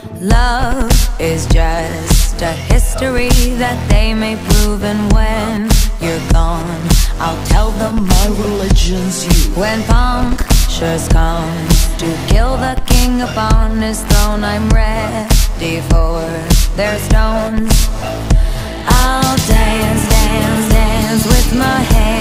Love is just a history that they may prove, and when you're gone, I'll tell them my religion's you. When punctures comes to kill the king upon his throne, I'm ready for their stones. I'll dance, dance, dance with my hands